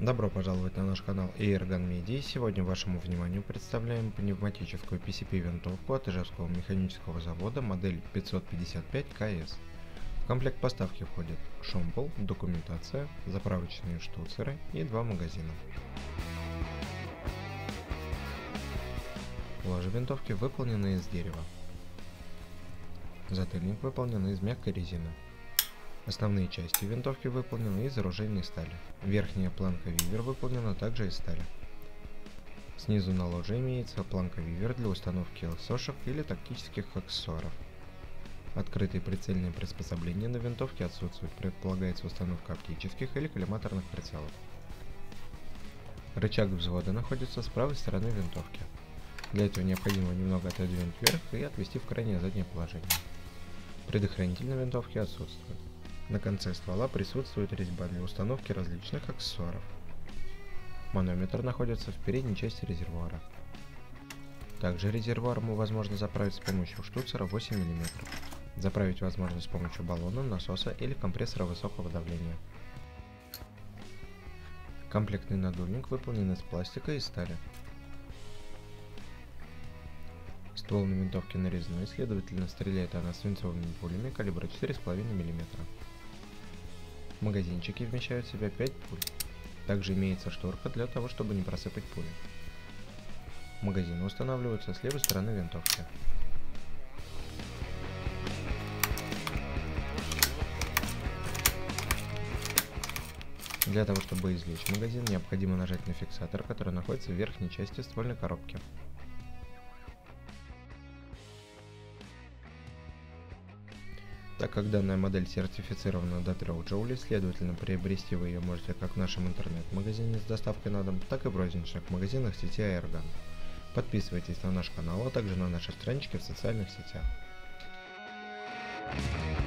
Добро пожаловать на наш канал Airgun Media. Сегодня вашему вниманию представляем пневматическую PCP-винтовку от Ижевского механического завода модель 555 КС. В комплект поставки входит шомпол, документация, заправочные штуцеры и два магазина. Ложи винтовки выполнены из дерева. Затыльник выполнен из мягкой резины. Основные части винтовки выполнены из оружейной стали. Верхняя планка вивер выполнена также из стали. Снизу на ложе имеется планка вивер для установки ЛСОшек или тактических аксессуаров. Открытые прицельные приспособления на винтовке отсутствуют, предполагается установка оптических или коллиматорных прицелов. Рычаг взвода находится с правой стороны винтовки. Для этого необходимо немного отодвинуть вверх и отвести в крайнее заднее положение. Предохранитель на винтовке отсутствует. На конце ствола присутствует резьба для установки различных аксессуаров. Манометр находится в передней части резервуара. Также резервуар возможно заправить с помощью штуцера 8 мм. Заправить возможно с помощью баллона, насоса или компрессора высокого давления. Комплектный надувник выполнен из пластика и стали. Ствол на винтовке нарезной, следовательно, стреляет она свинцовыми пулями калибра 4,5 мм. Магазинчики вмещают в себя 5 пуль. Также имеется шторка для того, чтобы не просыпать пули. Магазины устанавливаются с левой стороны винтовки. Для того, чтобы извлечь магазин, необходимо нажать на фиксатор, который находится в верхней части ствольной коробки. Так как данная модель сертифицирована до 3 джоулей, следовательно, приобрести вы ее можете как в нашем интернет-магазине с доставкой на дом, так и в розничных магазинах сети Airgun. Подписывайтесь на наш канал, а также на наши странички в социальных сетях.